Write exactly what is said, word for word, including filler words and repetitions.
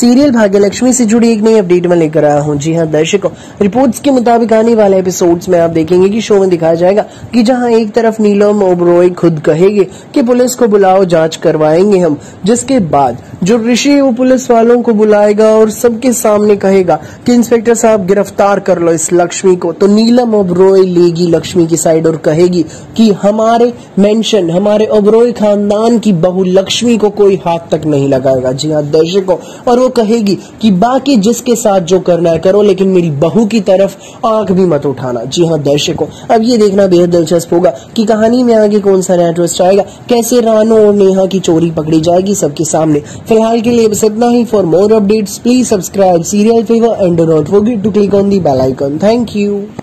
Serial Bhagyalakshmi से जुड़ी एक नई अपडेट में लेकर आया हूं। जी हां दर्शकों, रिपोर्ट्स के मुताबिक आने वाले एपिसोड्स में आप देखेंगे कि शो में दिखाया जाएगा कि जहां एक तरफ नीलम ओबरॉय खुद कहेगी कि पुलिस को बुलाओ, जांच करवाएंगे हम, जिसके बाद जो ऋषि वो पुलिस वालों को बुलाएगा और सबके सामने कहेगा कि इंस्पेक्टर साहब गिरफ्तार कर लो इस लक्ष्मी को। तो नीलम ओबरॉय लेगी लक्ष्मी की साइड और कहेगी कि हमारे मेंशन, हमारे ओबरॉय खानदान की बहू लक्ष्मी को कोई हाथ तक नहीं लगाएगा। जी हाँ दर्शकों, और वो कहेगी कि बाकी जिसके साथ जो करना है करो, लेकिन मेरी बहू की तरफ आंख भी मत उठाना। जी हाँ दर्शकों, अब ये देखना बेहद दिलचस्प होगा कि कहानी में आगे कौन सा नया ट्विस्ट आएगा, कैसे रानो और नेहा की चोरी पकड़ी जाएगी सबके सामने। फिलहाल के लिए बस इतना ही। For more updates please subscribe Serial Fever and do not forget to click on the bell icon. Thank you.